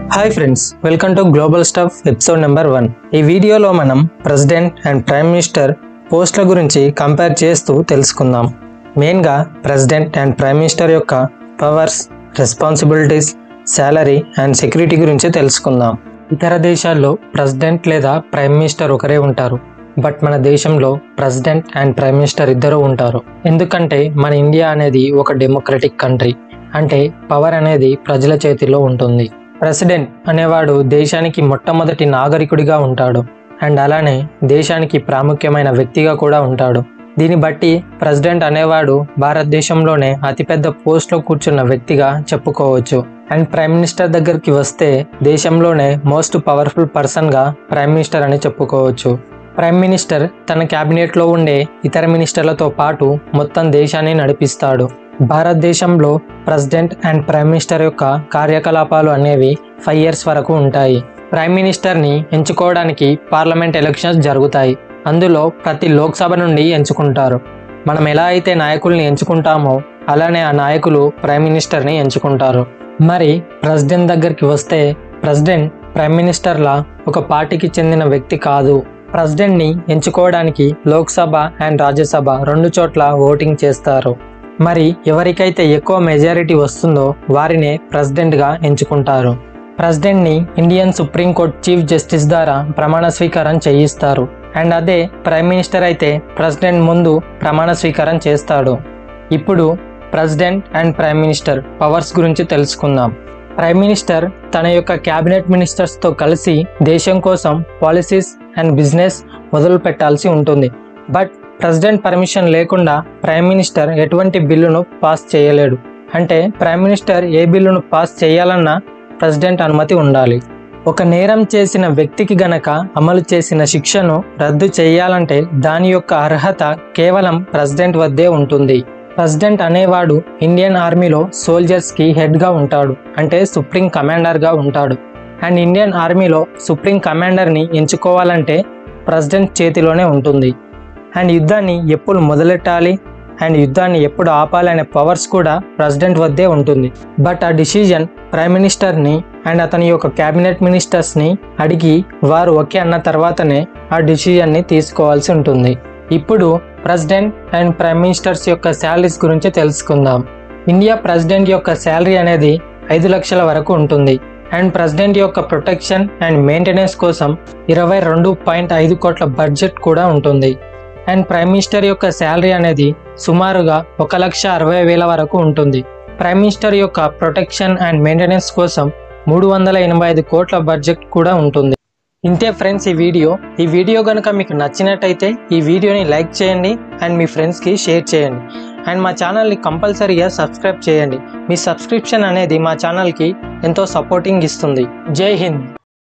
Hi friends, welcome to global stuff episode number 1. ఈ వీడియోలో మనం ప్రెసిడెంట్ అండ్ ప్రైమ్ మినిస్టర్ పోస్టుల గురించి కంపేర్ చేస్తూ తెలుసుకుందాం. మెయిన్గా ప్రెసిడెంట్ అండ్ ప్రైమ్ మినిస్టర్ యొక్క powers, responsibilities, salary and security గురించి తెలుసుకుందాం. ఇతర దేశాల్లో ప్రెసిడెంట్ లేదా ప్రైమ్ మినిస్టర్ ఒకరే ఉంటారు. బట్ మన దేశంలో ప్రెసిడెంట్ అండ్ ప్రైమ్ మినిస్టర్ ఇద్దరు ఉంటారు. ఎందుకంటే మన ఇండియా అనేది ఒక డెమోక్రటిక్ కంట్రీ. అంటే పవర్ అనేది ప్రజల చేతిలో ఉంటుంది. ప్రెసిడెంట్ అనేవాడు దేశానికి మొట్టమొదటి నాగరికుడిగా ఉంటాడు అండ్ అలానే దేశానికి ప్రాముఖ్యమైన వ్యక్తిగా కూడా ఉంటాడు. దీన్ని బట్టి ప్రెసిడెంట్ అనేవాడు భారతదేశంలోనే అతిపెద్ద పోస్ట్లో కూర్చున్న వ్యక్తిగా చెప్పుకోవచ్చు. అండ్ ప్రైమ్ మినిస్టర్ దగ్గరికి వస్తే దేశంలోనే మోస్ట్ పవర్ఫుల్ పర్సన్గా ప్రైమ్ మినిస్టర్ అని చెప్పుకోవచ్చు. ప్రైమ్ మినిస్టర్ తన క్యాబినెట్లో ఉండే ఇతర మినిస్టర్లతో పాటు మొత్తం దేశాన్ని నడిపిస్తాడు. భారతదేశంలో ప్రెసిడెంట్ అండ్ ప్రైమ్ మినిస్టర్ యొక్క కార్యకలాపాలు అనేవి 5 years వరకు ఉంటాయి. ప్రైమ్ మినిస్టర్ని ఎంచుకోవడానికి పార్లమెంట్ ఎలక్షన్స్ జరుగుతాయి. అందులో ప్రతి లోక్సభ నుండి ఎంచుకుంటారు. మనం ఎలా అయితే నాయకుల్ని ఎంచుకుంటామో అలానే ఆ నాయకులు ప్రైమ్ మినిస్టర్ని ఎంచుకుంటారు. మరి ప్రెసిడెంట్ దగ్గరికి వస్తే ప్రెసిడెంట్ ప్రైమ్ మినిస్టర్లా ఒక పార్టీకి చెందిన వ్యక్తి కాదు. ప్రెసిడెంట్ని ఎంచుకోవడానికి లోక్సభ అండ్ రాజ్యసభ 2 చోట్ల ఓటింగ్ చేస్తారు. మరి ఎవరికైతే ఎక్కువ మెజారిటీ వస్తుందో వారినే ప్రెసిడెంట్గా ఎంచుకుంటారు. ప్రెసిడెంట్ని ఇండియన్ సుప్రీంకోర్టు చీఫ్ జస్టిస్ ద్వారా ప్రమాణ స్వీకారం చేయిస్తారు. అండ్ అదే ప్రైమ్ మినిస్టర్ అయితే ప్రెసిడెంట్ ముందు ప్రమాణ స్వీకారం చేస్తాడు. ఇప్పుడు president and prime minister powers గురించి తెలుసుకుందాం. ప్రైమ్ మినిస్టర్ తన యొక్క క్యాబినెట్ మినిస్టర్స్తో కలిసి దేశం కోసం పాలసీస్ అండ్ బిజినెస్ మొదలు పెట్టాల్సి ఉంటుంది. బట్ ప్రెసిడెంట్ పర్మిషన్ లేకుండా ప్రైమ్ మినిస్టర్ ఎటువంటి బిల్లును పాస్ చేయలేడు. అంటే ప్రైమ్ మినిస్టర్ ఏ బిల్లును పాస్ చేయాలన్నా ప్రెసిడెంట్ అనుమతి ఉండాలి. ఒక నేరం చేసిన వ్యక్తికి గనక అమలు చేసిన శిక్షను రద్దు చేయాలంటే దాని యొక్క అర్హత కేవలం ప్రెసిడెంట్ వద్దే ఉంటుంది. ప్రెసిడెంట్ అనేవాడు ఇండియన్ ఆర్మీలో సోల్జర్స్కి హెడ్గా ఉంటాడు. అంటే సుప్రీం కమాండర్గా ఉంటాడు. అండ్ ఇండియన్ ఆర్మీలో సుప్రీం కమాండర్ని ఎంచుకోవాలంటే ప్రెసిడెంట్ చేతిలోనే ఉంటుంది. అండ్ యుద్ధాన్ని ఎప్పుడు మొదలెట్టాలి అండ్ యుద్ధాన్ని ఎప్పుడు ఆపాలి అనే పవర్స్ కూడా ప్రెసిడెంట్ వద్దే ఉంటుంది. బట్ ఆ డిసిజన్ ప్రైమ్ మినిస్టర్ని అండ్ అతని యొక్క క్యాబినెట్ మినిస్టర్స్ని అడిగి వారు ఓకే అన్న తర్వాతనే ఆ డిసిజన్ని తీసుకోవాల్సి ఉంటుంది. ఇప్పుడు ప్రెసిడెంట్ అండ్ ప్రైమ్ మినిస్టర్స్ యొక్క శాలరీస్ గురించి తెలుసుకుందాం. ఇండియా ప్రెసిడెంట్ యొక్క శాలరీ అనేది 5 లక్షల వరకు ఉంటుంది. అండ్ ప్రెసిడెంట్ యొక్క ప్రొటెక్షన్ అండ్ మెయింటెనెన్స్ కోసం 22.5 కోట్ల బడ్జెట్ కూడా ఉంటుంది. అండ్ ప్రైమ్ మినిస్టర్ యొక్క శాలరీ అనేది సుమారుగా 1,60,000 వరకు ఉంటుంది. ప్రైమ్ మినిస్టర్ యొక్క ప్రొటెక్షన్ అండ్ మెయింటెనెన్స్ కోసం 385 కోట్ల బడ్జెట్ కూడా ఉంటుంది. ఇంతే ఫ్రెండ్స్ ఈ వీడియో కనుక మీకు నచ్చినట్టయితే ఈ వీడియోని లైక్ చేయండి అండ్ మీ ఫ్రెండ్స్కి షేర్ చేయండి. అండ్ మా ఛానల్ని కంపల్సరీగా సబ్స్క్రైబ్ చేయండి. మీ సబ్స్క్రిప్షన్ అనేది మా ఛానల్కి ఎంతో సపోర్టింగ్ ఇస్తుంది. జై హింద్.